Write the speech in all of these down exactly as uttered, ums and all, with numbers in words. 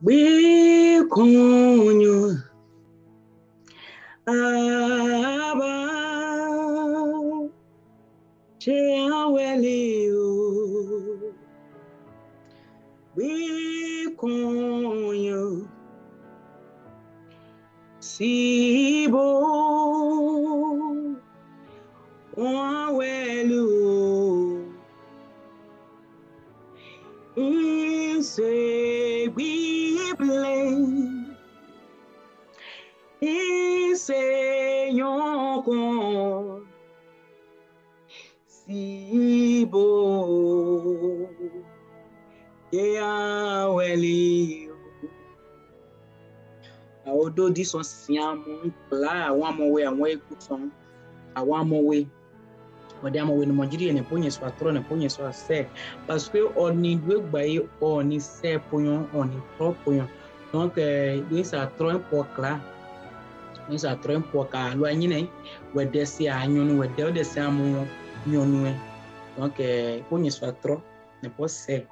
We kunyo aba che awelio. We kunyo sibo awelio. Say we blame. Say yon kon sibo ya weli. Although this was siamo la awamo we awon ekuson awamo we. Madame we no Nigeria ne ponye so atro ne ponye so ase parce que on ni dwe gbaye on ni se ponyon on ni trop ponyon donc we sa trop pour là we sa trop pour ka lo anyine we desi anyonu we de desi amu nyonu donc ponye so atro ne po se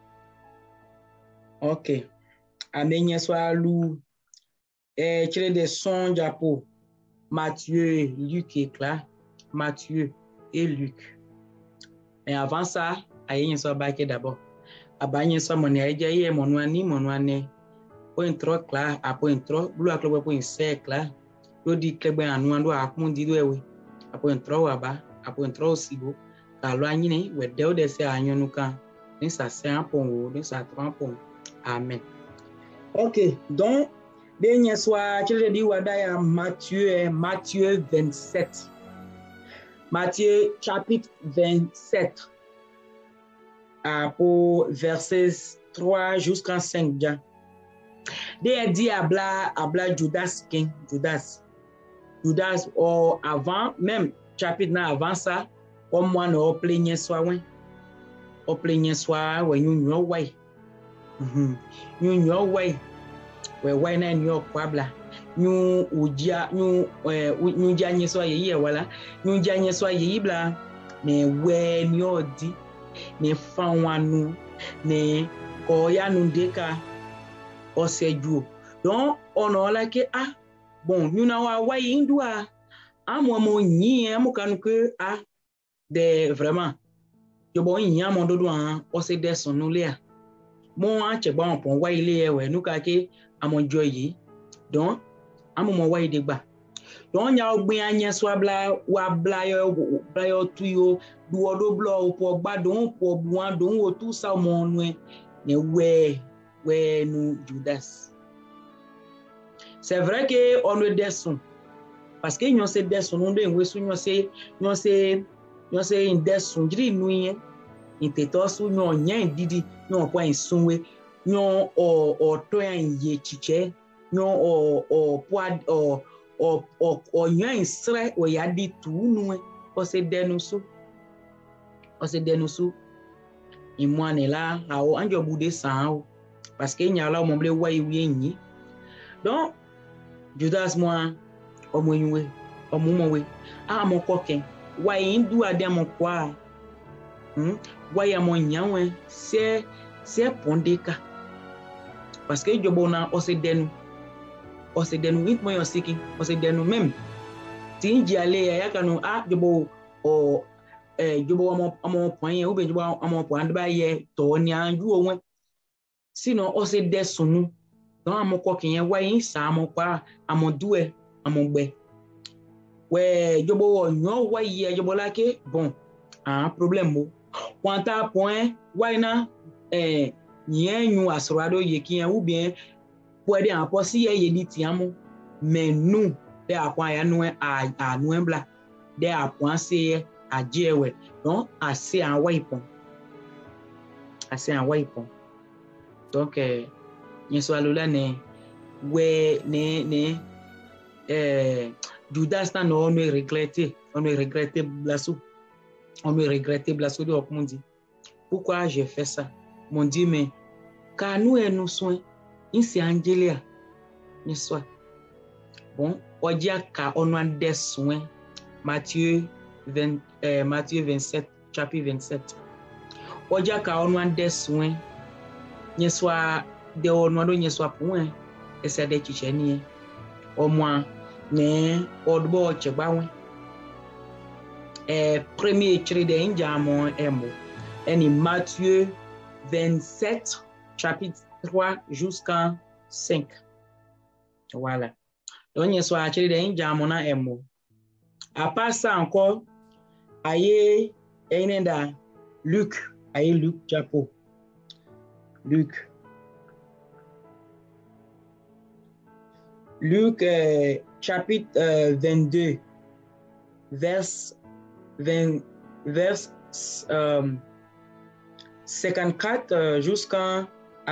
OK amenye so alu eh tire des sons japo Matthieu Luc et là Matthieu et Luc. Et avant ça, aïe so baké d'abord. Abanye so mon aïe ye mon wani mon wane. Point trois clair à point trois, bleu à club point cinq là. Lo di club en wando a point di we. À point trois wa ba, à point trois aussi bo. La loi ni ne we de de se anyon nou kan. Ni ça c'est un pont ou ni ça trois pont. Amen. OK, donc dernier soir, je dis wada Matthieu Matthieu vingt-sept. Matthieu chapitre vingt-sept, uh, pour versets trois jusqu'à cinq. Dia dit à bla à bla Judas king Judas Judas or avant même chapitre na avant ça comme moi no plenye soa wen o plenye soa we nyunyo wai mhm nyunyo wai we wai na nyo kwabla nyu ujia nyu eh nyu janye so yeyi wala nyu janye so yeyi bla ne we ni odi ne fanwanu ne koya nu deka oseju donc ono la ke ah bon nyu na wa wai indua amo mo nyi amo kanu ke ah de vraiment yo bon yin amo dodo an ose de sonu le a mo an che ba pon wai le e we nu ka ke amo joyi donc amo mo wai de gba don nya ogbin anya so abla wa bla yo bla yo tuyo duo do blo po gbadun po buan don wo tu sa mo nu ne we we nu Judas. C'est vrai que on le descend parce que nous se descend on de we su nous se nous se nous se in descend jiri nu yen in teto su nous nya didi nous kwa insunwe nous o o to yan ye chiche nous o o poad o o o o nya insre o ya di tu nu o se denusu o se denusu imwane la awo anjo bude san parce que nya la mo ble wa iwi yin donc Judas moi omo yinwe omo mo we a mo koken wa yin du ade mo kwa hm wa ya mo nyanwe se se pondeka parce que jobo na o se denu o se denu wit mo yo siki o se denu même tinji ale ya kanu a jobo o eh jobo mo mo point ou be jobo mo point ba ye to ni anju o sinon o se desunu donc amo koken yen wa yin sa mo pa amo duwe amo gbe we jobo wo nyo wa ye jobo la ke bon un problème mo quanta point wa ina eh yen nyu asrado ye ki en ou bien puede en posi ye ye dit amo mais nous de akwa ya nou a a nou bla de a point se a jewe donc assez en wa ipon assez en wa ipon donc eh yeso alula ne we ne ne eh Judas na no ne regretter on ne regretter blasu on ne regretter blasu de comme on dit pourquoi j'ai fait ça mon Dieu mais car nous et nous soins ici Angelia ne soit bon odia ka on a des soins Matthieu vingt euh, Matthieu vingt-sept chapitre vingt-sept odia ka on a des soins ne soit de o no do nye so apun e se de chiche ni o moi ne o do che ba won eh premier écrit de Indiamon emo en Matthieu vingt-sept chapitre trois jusqu'à cinq. Voilà. Donc nye so écrit de Indiamon emo. À part ça encore aye enenda Luc, aye Luc chapeau. Luc. Luc euh, chapitre euh, vingt-deux, vers, vingt, vers euh, cinquante-quatre euh, jusqu'à...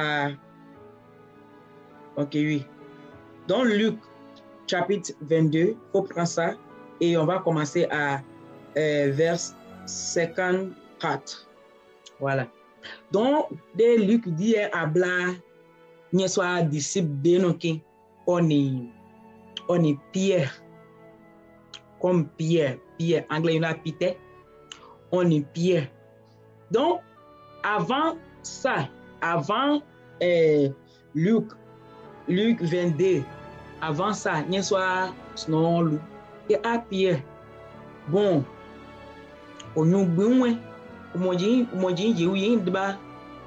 Ok, oui. Dans Luc chapitre vingt-deux, il faut prendre ça et on va commencer à euh, vers cinquante-quatre. Voilà. Donc, de Luc dit à Bla, n'y soit disciple de nous qui on est, on est Pierre, comme Pierre, Pierre, anglais, il a Peter, on est Pierre. Donc, avant ça, avant euh, Luc, Luc vingt-deux, avant ça, n'y soit non Luc, et à Pierre, bon, on y a besoin, on dit, on dit, il y a un débat,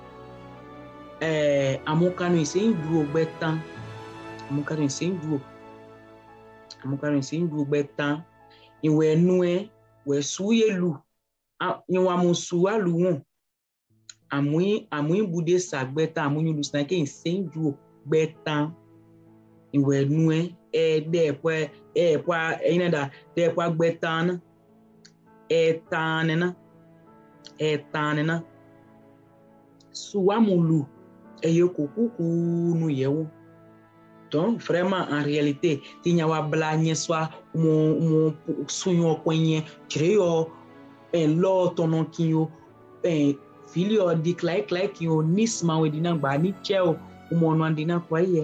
euh, à mon canon, c'est un gros béton. Mon carré c'est un gros, mon carré c'est un gros béton. Et ouais nous ouais souiller loup, ah nous avons souillé loup, à moi à moi bouder ça béton, à moi nous c'est un c'est un gros béton. Et ouais nous et des poids et poids et nada des poids béton, et tanena, et tanena, souwa mon loup, et yo coucou nous yéou. Donc, vraiment, en réalité, il y a un blague, soit mon souillon coigné, créo, un lot, ton qui yo, un filio, dit clay, clay, qui yo, nisma, ou dinan, bani, cheo, ou mon wandina, quoi, yé.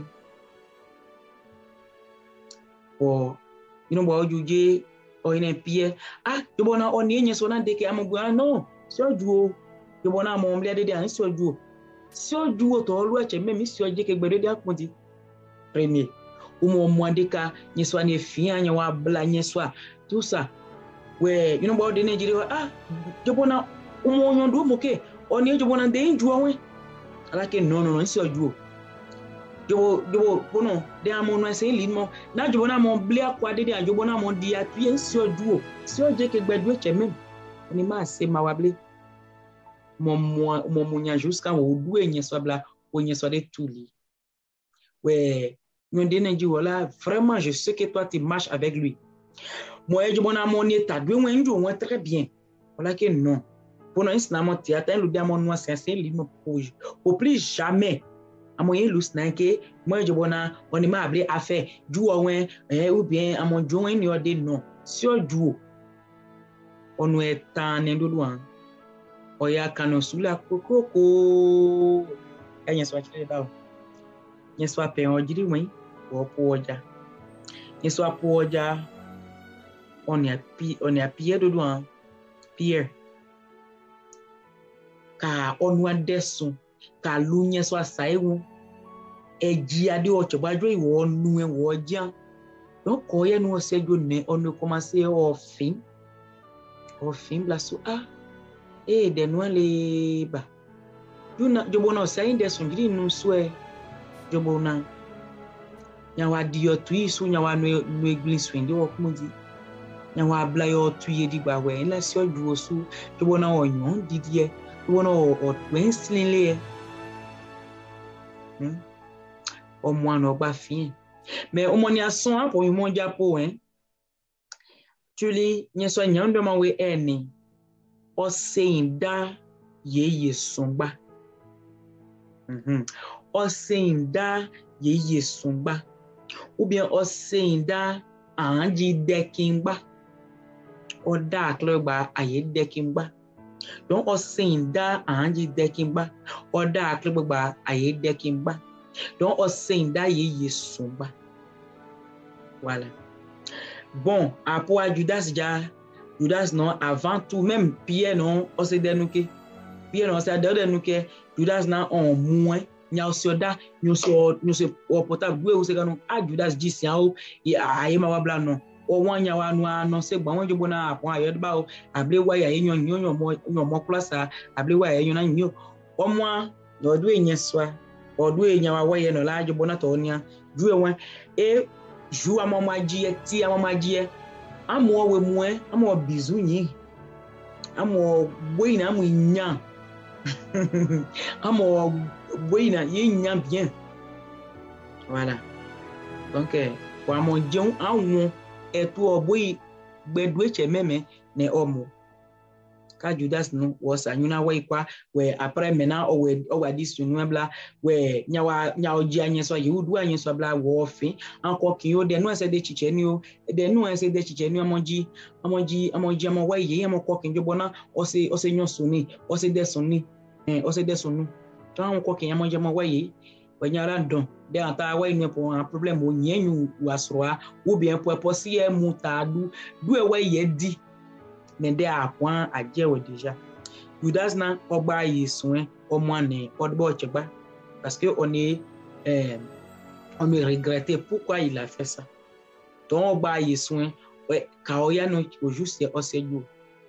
Oh, you know, bon, juge, oh, il y a un pied. Ah, tu bon, on y est, son an, dès que amon, non, sur duo, tu bon, mon blé de dernier, sur duo. Sur duo, ton loi, tu même, sur Dieu, que bedé, dit. Premier, ou mon moindika, n'y soit ni fien, n'y soit blanc, n'y soit tout ça. Ouais, you know about the Nigeria. Ah, je bona, ou mon yon do moke, on est je bona de jouer, ouais. Alors que non, non, non, c'est un joueur. Je je bon, de amon no c'est limon. Na je bona mon blé à quoi de je bona mon dia, tu es sur joueur. Sur Dieu que bedoué tu même. On est ma c'est ma wablé. Mon mon mon mounya jusqu'à ou doué n'y soit bla, ou n'y soit de tout li. Ouais. Vraiment, je sais que toi, tu marches avec lui. Moi, je suis mon état. Moi, très bien. Voilà que non. Pour nous, c'est mon théâtre. Le diamant noir, c'est un livre rouge. Au plus jamais. À moi, il y que moi, je on est mal à faire. Du ou bien à mon joint, il y a des noms. Sur du on nous est en loin. On y a canon sous la coco. Et il soit là. N'y soit pas en dire oui, ou pour déjà. N'y soit pour déjà, on est on est à pied de loin, pied. Car on nous descend, car l'union soit ça et où, et dia de autre badoué ou on nous ou bien. Donc quand il nous s'est donné, on nous commençait au fin, au fin la sou ah, et de nous les bas. Du na du bon ça une descend dit nous souhait. Jobona nyawa dio tui su nyawa no no église wende wo kumudi nyawa bla yo tui di gba we la si oju osu jobona onyon didie jobona o twen slinle hmm o mo no gba fin mais o mo ni ason apo mi mo japo hein tu li nyeso nyando ma we eni o seinda yeye songba mhm Oseinda yeye sungba ou bien oseinda anji dekingba oda kleba aye dekingba donc oseinda anji dekingba oda kleba aye dekingba donc oseinda yeye sungba voilà bon après Judas ja Judas non avant tout même Pierre non oseinda nous que Pierre non c'est de nous que Judas n'a en moins nya osioda nyuso nyuso opota gwe usegano a Judas jisian o aye ma wabla no o wanya wa no ano se gba won jobo na apon ayo ba o able wa ya enyon enyon mo enyon mo klasa able wa ya enyon na nyo omo a no do enyeswa o do enya wa ye no la jobo na to nia du enwen e ju amamaji e ti amamaji amo we mu e amo bizu yin amo boy na amo nya amo boy na yin nya bien voilà donc kwa mo jeun awon eto boy gbedu eche meme ne omo ka Judas no was anyuna we kwa we après maintenant o we o wa disunu bla we nyawa nyawo ji anyeso yehudu anyeso bla wo fin anko kin o de no ese de chiche ni o de no ese de chiche ni amoji amoji amoji amo wa ye amo ko kin jobo na o se o se nyon suni o se de suni eh o se de sunu to anko kin amoji amo wa ye we nyara don de anta wa ni po un problème o nyenyu wasroa ou bien po po si e mutadu du e wa ye di nende apon ajewo déjà Judas na ogba yesun omo ne odbo chegba parce que on est euh, on me regrettait pourquoi il a fait ça donc ogba yesun ouais kaoya no au juste oseju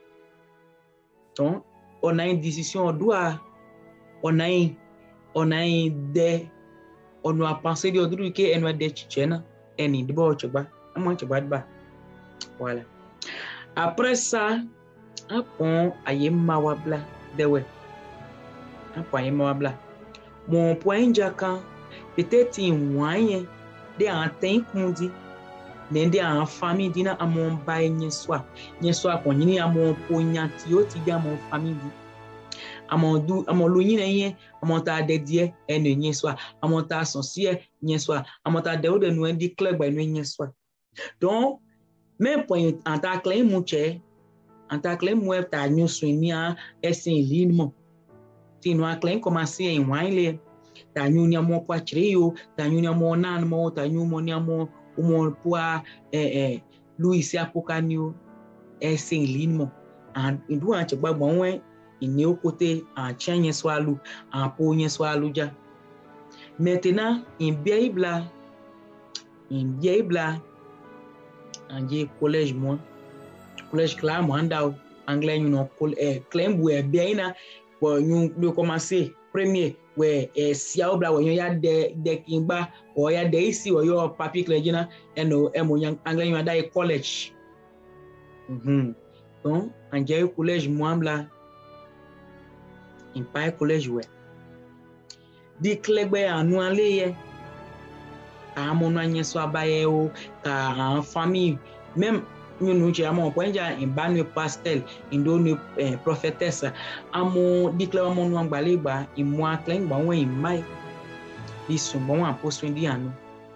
donc on a une décision on doit on a une, on a une des on a pensé de autre que en de chichena eni dbo chegba amo chegba ba voilà. Après ça, apon aye mawabla dewe. Apon aye mawabla. Mon point jaka peut-être moyen de anten kundi nende en famille dina amon bay nyeswa. Nyeswa pon ni amon ponyanti yo ti ga mon famille di. Amon du amon lo yin yen amon ta dedie ene nyeswa. Amon ta sonsie nyeswa. Amon ta de o de nou di club ba nyeswa. Donc même point en ta clé mouche en ta clé moué ta nyu swimia esin linmo ti no clé commencer en wine ta nyu ni mo kwa trio ta nyu ni mo nan mo ta nyu mo ni mo mo kwa eh eh Louis apokanio esin linmo and ndu an chegba gbon wen ini o côté en chenye swalu en po nye swalu ja maintenant in bible in bible anje collège moi collège là moi nda anglais ñu no eh claim we bien bo ñu le commencer premier we eh sia obla we ya de de kimba o ya de isi o yo papi clergyna eno emo anglais ñu da collège mhm donc anje collège moi bla in pa collège we di clegbe anu ale ye a mon anye so abaye o ka en famille même nous nous jamon poinja in banu pastel in do ne prophétesse amo déclare mon no ngbaleba in moi clean ba won in mai bi so bon apostle di anu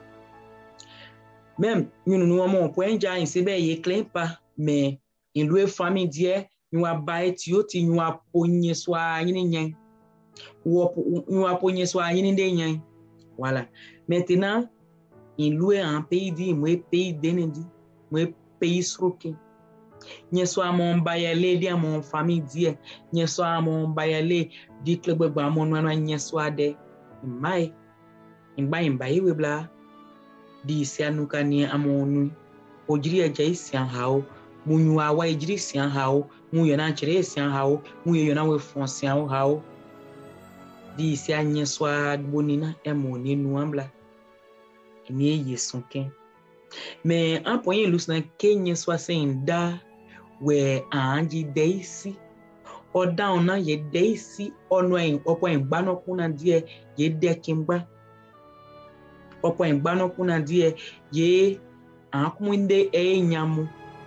même nous nous mon poinja in sebe ye clean pa mais in loué famille die nous abaye ti o ti nous aponye so yin nyen wo nous aponye so yin de nyen voilà maintenant in loué un pays di moi pays denendi moi pays sroke nyeso amon bayale di amon famille die nyeso amon bayale di club gba amon no nyeso ade mai imba imba iwe bla di sianu kani amonu ojiri eja isian hawo munyu awa ejiri isian hawo mu yo na chire isian hawo mu yo na we fonsian hawo di sia nyeso adbonina emoni nu ambla ni yesonken mais un point lusna kenye soit senda we anji deisi o down na ye deisi ono en opo en gbano kuna die ye dekimba opo en gbano kuna die ye akuminde enyamu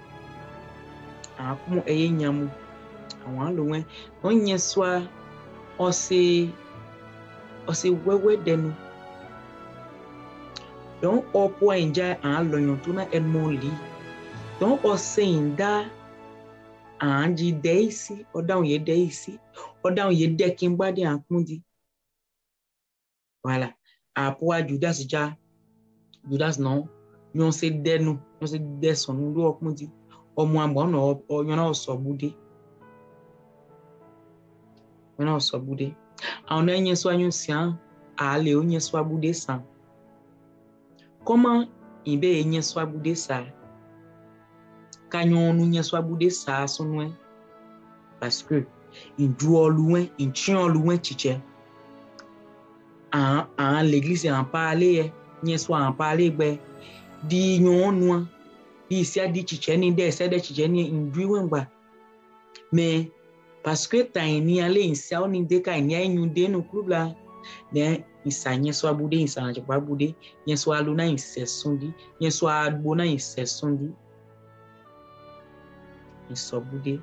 akumu enyamu awon lo wen onye swa ose ose wewe denu donc au point ja an loyon tuna en mon li donc o senda anji deisi o down ye deisi o down ye dekin badi an kundi voilà apo Judas ja Judas non yon se denu yon se deson ndo okundi o mo ambo no o yon na so bude yon na so bude an enye so anyu sian aller au soit boudé ça. Comment il be n'y soit boudé ça? Quand on n'y soit boudé ça son loin parce que il doit loin, il tient loin chiche. En en l'église en parler, n'y soit en parler ben di nyon noa di si a di chiche ni de se de chiche ni indui wengba mais parce que ta ni ale insa ni de ka ni anyu de no club la ne isa nye so abude isa na chapa abude nye so aluna insesundi nye so abona insesundi iso abude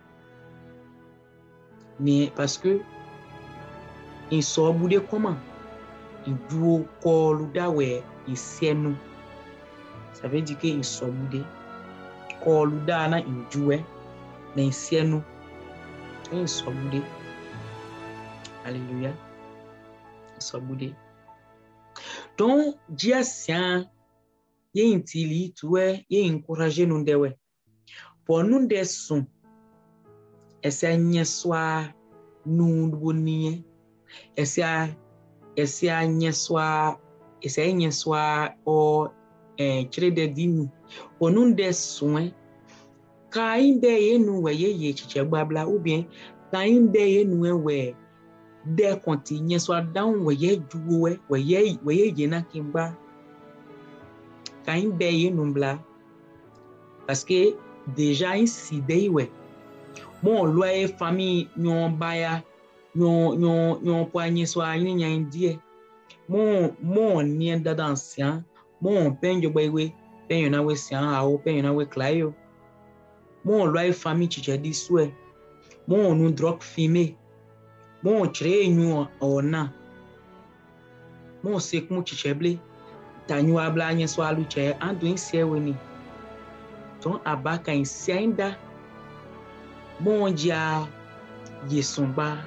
mais parce que iso abude comment il duo kolu dawe isienu. Ça veut dire qu'il sont boudés. Quand le dana il joue, mais c'est nous. Ils sont boudés. Alléluia. Ils sont boudés. Donc, Dieu sien, il y a un tili, tu es, il y a encouragé nous de pour nous des sons. Et c'est un soir nous bonnier. Et c'est et c'est un soir et c'est un soir au eh chere de dini onu de soin ka inde ye nu we ye ye chiche gbabla ou bien ka inde ye nu we de continue so down we ye juwo we we ye we ye je na kimba ka inde ye nu bla parce que déjà ici de we mon loi famille nyon baya nyon nyon nyon poignet so yin nyan die mon mon ni dada ancien mon penjo baiwe penyo na we sian hawo penyo na we klayo mon loi famille chiche di swe mon nu drug fime mon chre nyu ona mon sek mu chiche ble tanyu abla anye so alu che andu inse weni ton abaka insienda mon dia yesumba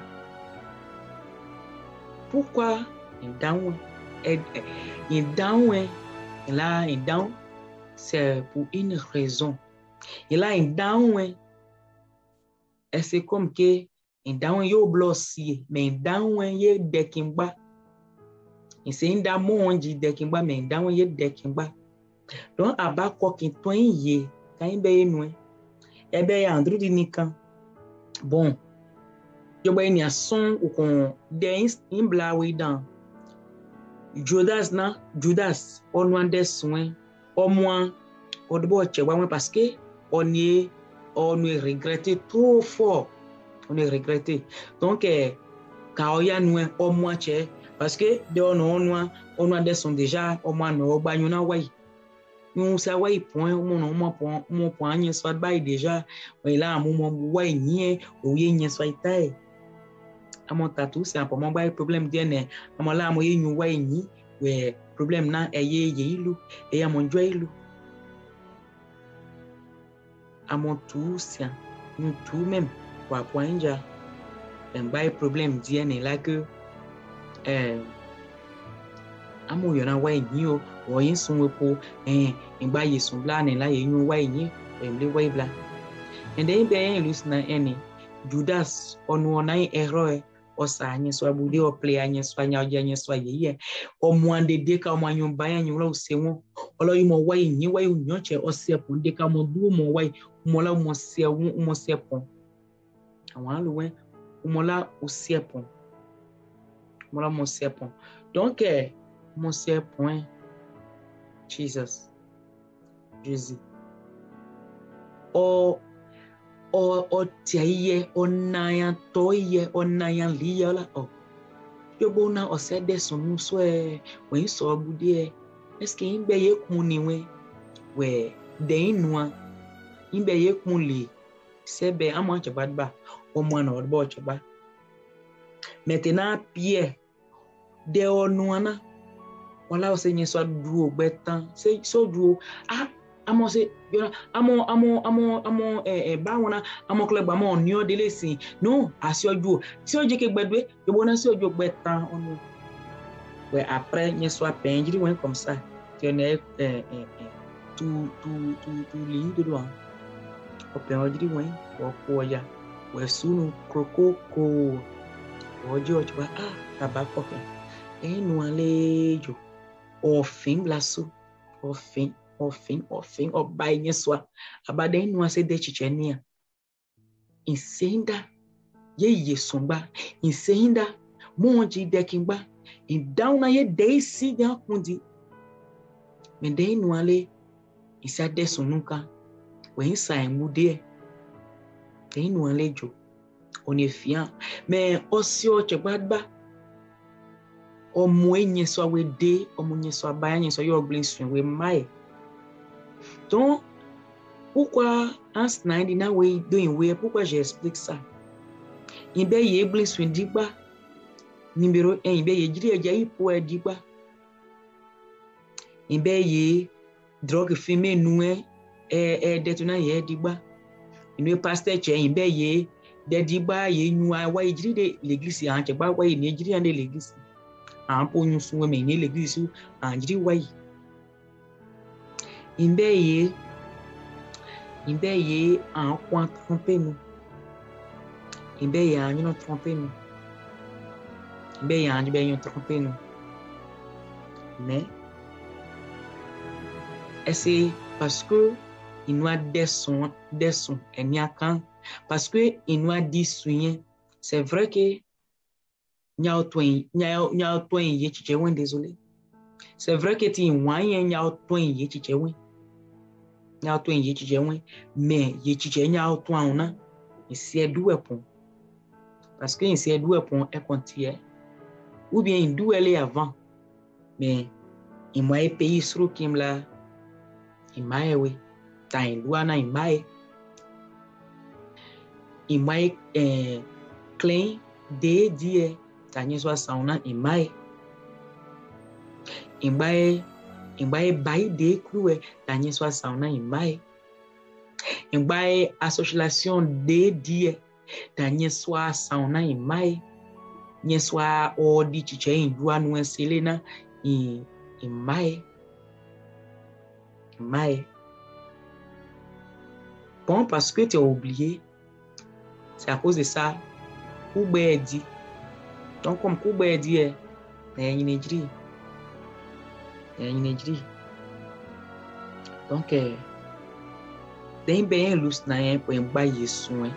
pourquoi in down in down il a un down, c'est pour une raison. Il a un down, et c'est comme que un down yo blossier, mais un down ye dekimba. Et c'est un down mon dit dekimba, mais un down ye dekimba. Donc aba quoi qui toi ye, quand il be nous, eh ben Andrew dinikan. Bon, je vois une son ou qu'on dance in blawe dans. Judas na Judas on one des soins au moins au debo chewa parce que on est on est regretté trop fort on est regretté donc quand ya nous au moins che parce que de on on on des sont déjà au moins no banyo na wai nous ça wai point mon mon point mon point ni soit bail déjà ouais là mon wai ni ou ye ni soit tai amon tatou c'est un peu mon bail problème bien amon là mo yin wai ni we problème na eye ye ilu e amon jo ilu amon tout c'est nous tout même kwa poinja un bail problème bien là que euh amon yo na wai ni o o yin sun we po eh en bail sun bla ne la ye yin wai ni we mle wai bla and then be en lus na eni Judas onu na erreur osa anye so abude o play anye so anya oje anye so ye o mwande de ka mo anyo ba anye lo se won olo yi mo wai yin wai unyo che o se pon de ka mo du mo wai mo la mo se won mo se pon awon lo wen mo la o se pon mo la mo se pon donc eh mo se pon Jesus Jésus o o o tiaye onayan toye onayan liya la o yo bona o se de sonu so e we so bude est-ce que imbe ye kun ni we we de inwa imbe ye kun li sebe amo chabadba o mo na odbo chaba maintenant Pierre de onuana wala o se nyi so duo gbetan se so duo ah amo se amo amo amo amo eh ba wona amo club amo ni o dele sin non asioju si o je ke gbedwe yo bona si ojo gbetan onu ouais après ni soit peinjri ouais comme ça tu es eh eh tout tout tout tout li de droit o peinjri ouais o poya ouais sunu kroko ko ojo tu ba ah tabako e no alejo o fim blaso o fim o fim o fim o bai nyeswa abade no ase de chichenia insenda ye yesumba insenda monji de kimba in down na ye de si de akundi me de no ale isa de sunuka we insai mude de no alejo on est fiant mais aussi o chebadba o moenye so we de o munye so abanye so yo blessing we mai donc pourquoi en snaidi na we doing we pourquoi j'explique ça imbe ye blessing digba numéro un imbe ye jiri eja ipo e digba imbe ye drogue fime nu e e detuna ye digba inu pastor che imbe ye de digba ye nu wa jiri de l'église an che gba wa ye ni jiri an de l'église an po nyun sun me ni l'église an jiri wa yi imbe ye imbe ye an kwa tromper nous imbe ye an ñu tromper nous imbe ye an be ñu tromper nous mais c'est parce que il nous a des sons des sons et n'y a quand parce que il nous a dit soigner c'est vrai que nya otwen nya nya otwen ye chiche wen désolé c'est vrai que ti wan yen nya otwen ye chiche wen nya otwen ye chiche wen mais ye chiche nya otwen ona ici est doué pon parce que ici est doué pon est contier ou bien il doit aller avant mais il m'a pays sur kim la il m'a oui ta il doit na il m'a il m'a euh clean de die tanye so sauna imai imbai imbai bai de cruwe tanye so sauna imai imbai association de die tanye so sauna imai nye so o di chiche indua no selena i imai imai bon parce que tu as oublié c'est à cause de ça ou ben dit donc comme ou ben dit est une éjri une éjri donc euh den ben lus na en po ngba yesu en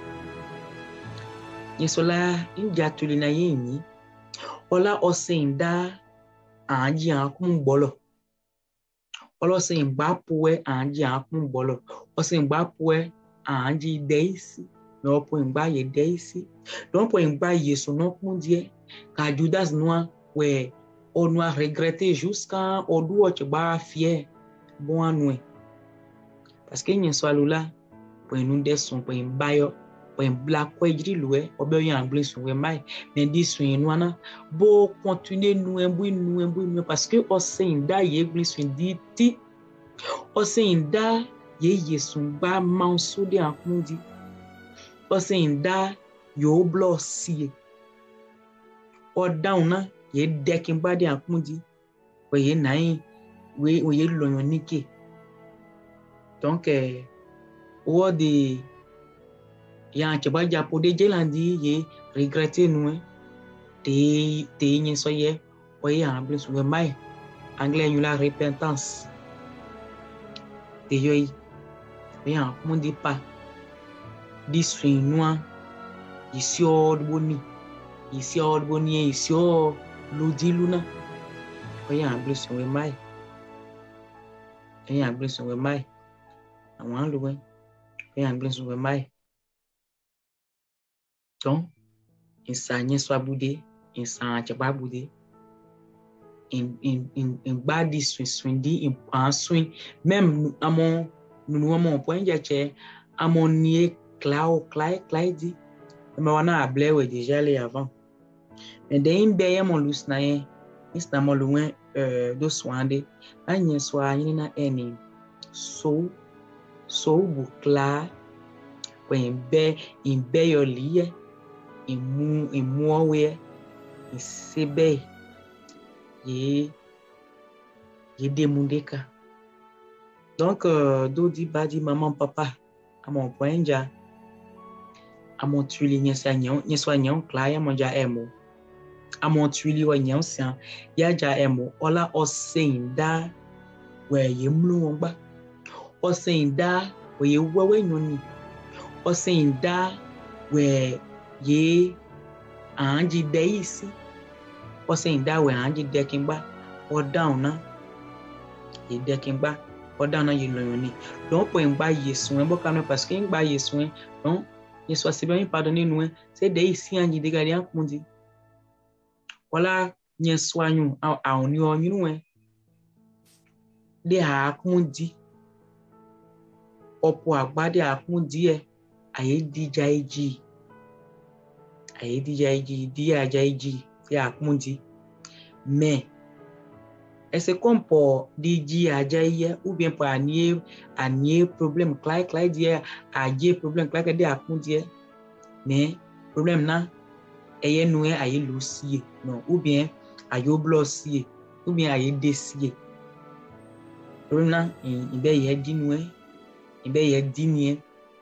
yesola inja tuli na yini ola osinda anji an kun bolo olo sin gba poe anji an kun bolo osin gba poe anji deisi no po ngba ye deisi donc po ngba yesu no kun die ka Judas noa we on a regretté jusqu'à au doux tu ba fier bon anoué parce que nyen so alula po nous desson po mbayo po black ko ejiri loué obe yan anglais so we mai mais dis so inu na bo continuer nous embu nous embu nous parce que o sein da ye église so di ti o sein da ye yesu ba manso de akundi o sein da yo blossie o down na ye dekin ba de akundi o ye nai we o ye loyon nike donc euh o de ya cheba japo de jelandi ye regretter nous te te nyen so ye o ye en plus we mai anglais you la repentance te yo yi bien mon dit pas dis fin noir ici au boni ici au boni ici au ludi luna o ye en plus we mai e en plus we mai àwọn lo we e en plus we mai donc insanye so abude insan cheba abude in in in in badi swin swin di in pan swin même amon nous amon point jache amon nie clau clai clai di mais wana able we déjà les avant mais den be ya mon lus na yen insta mon loin euh do swande anye so anyi na eni so so bukla when be in be your lie imu imu we isebe ye ye demundeka donc euh, do di badi maman papa à mon point ja à mon tuili nya sa nyon nya so nyon kla ya mon ja emo amon tuili wa nyansian ya ja emo ola oseinda we ye mlu ngba oseinda we ye wewe nyoni oseinda we ye anji deisi oseinda we anji dekingba o down na ye dekingba o down na ye loyoni don po ngba yesu en bo kan parce que ngba yesu non ye soit c'est bien pardonner nous c'est deisi anji de gari akundi wala nye soanyu a a oni onyu we de ha akundi opo agbade akundi e aye dija eji aye dija eji di aja eji fi akundi mais est-ce qu'on peut dire aja ye ou bien pour anier anier problème clair clair dire aje problème clair que de akundi mais problème na eye nous aye lucie non ou bien ayo blossier ou bien aye desier problème na ibe ye di nous ibe ye di ni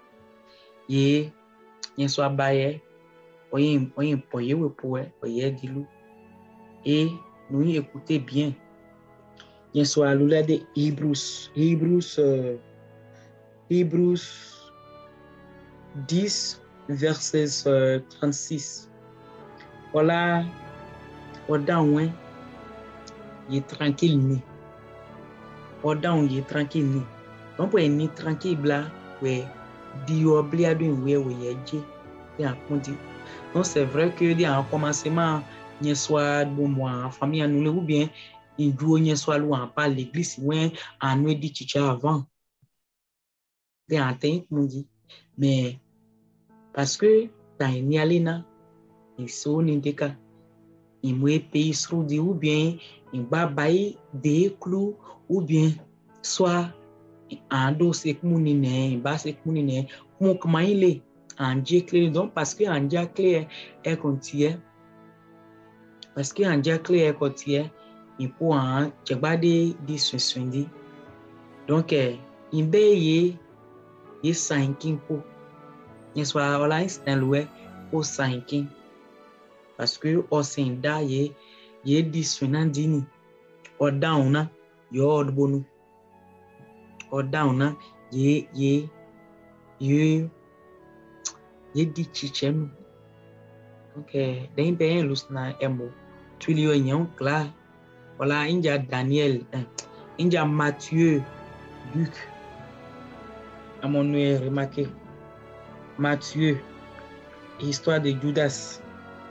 ye yen so abaye oyin oyin poye we poe oye dilu et nous écoutez bien yen so alula de Hebrews Hebrews euh, Hebrews dix verset euh, trente-six voilà odan il est tranquille ni odan il est tranquille ni on peut ni tranquille là ouais di oblia do we we yeje et en conti non c'est vrai que il en commencement ni soit bon moi famille nous ou bien il doit ni soit lou en pas l'église ouais en nous dit chicha avant et en temps mon dit mais parce que dans ni alina il so ni deka il moué pays sous dit ou bien il ba bail des clous ou bien soit en dossier mouni ne ba se mouni ne mon comment il est en Dieu clé donc parce que en Dieu clé est contient parce que en Dieu clé est contient il faut en tchebade di sundi donc il baye il cinq pour il soit là instant loué au cinq parce que au senda ye ye di sunandini o down na yo bonu o down na ye ye ye ye di chichem okay den ben lusna emo tulio nyon kla wala inja Daniel inja Matthieu Luc à mon nous remarqué Matthieu histoire de Judas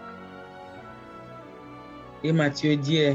et Matthieu dit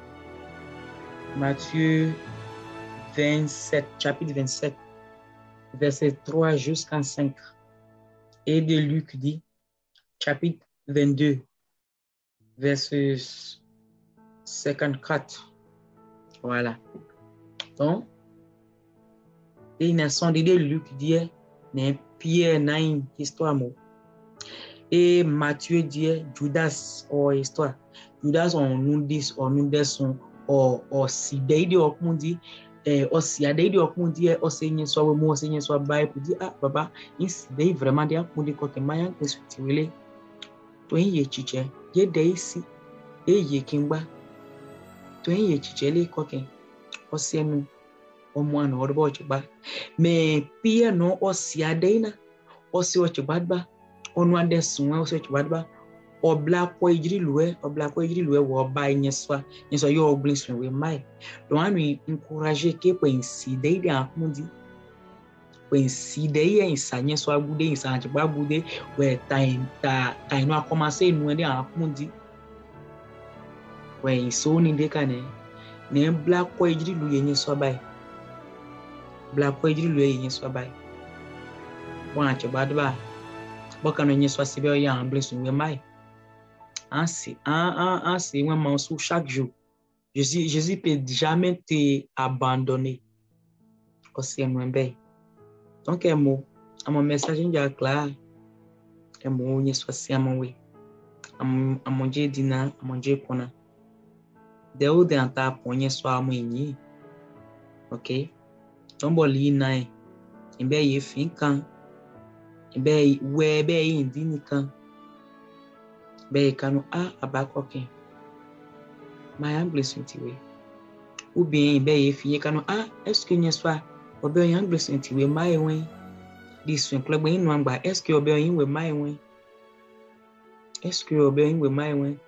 Matthieu vingt-sept chapitre vingt-sept verset trois jusqu'à cinq et de Luc dit chapitre vingt-deux verset cinquante-quatre voilà donc et une son de Luc dit mais Pierre n'a une histoire mot et Matthieu dit Judas ou histoire Judas on nous dit on nous dit son o o si daide o kundi eh o si daide o kundi o senye so mo senye so bai pudi ah baba in si dai vraiment dia kundi ko ke mayan ko sutiwele to ye chiche ye dai si e ye kingba to ye chiche le ko ke o senu o mo an o bo chiba me pia no o si daina o si o chiba ba onu ande sun o si chiba ba o black ko ijiri luwe o black ko ijiri luwe wo ba nyeswa nyeswa yo ogblinsun we mai don anu encourager ke po inside de akundi po inside ye insanye so agude insanje bagude we time ta time no commencer nu de akundi we so ni de kane ne black ko ijiri luwe nyeswa bai black ko ijiri luwe nyeswa bai wa che badba bokano nyeswa sibe ya ogblinsun we mai ainsi un un c'est un mensonge chaque jour Jésus Jésus peut jamais te abandonner aussi moins bien donc un mot à mon message déjà clair un mot ni soit si à mon oui à mon Dieu dina à mon Dieu kona de où de anta ponye soit moi ni ok donc boli na imbe ye fin kan imbe we be indi ni kan ben kanu a abakokin my ambition tiwe ou bien ben fiye kanu a est-ce que n'y soit obe yan ambition tiwe my wen this one club in nwangba est-ce que obe yin we my wen est-ce que obe yin we my wen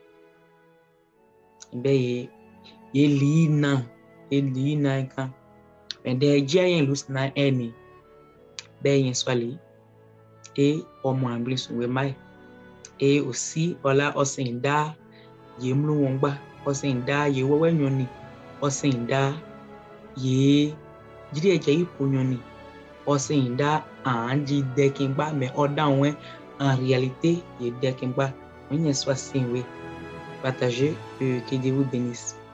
ben ye li na ye li na kan ben de giant lose na any ben yin swali et au moins ambition we my et aussi voilà osinda ye mlu wongba osinda ye wewe nyoni osinda ye jiri eje ipo nyoni osinda anji dekingba mais odanwe en réalité ye dekingba on y soit sinwe partager, euh, que Dieu vous bénisse.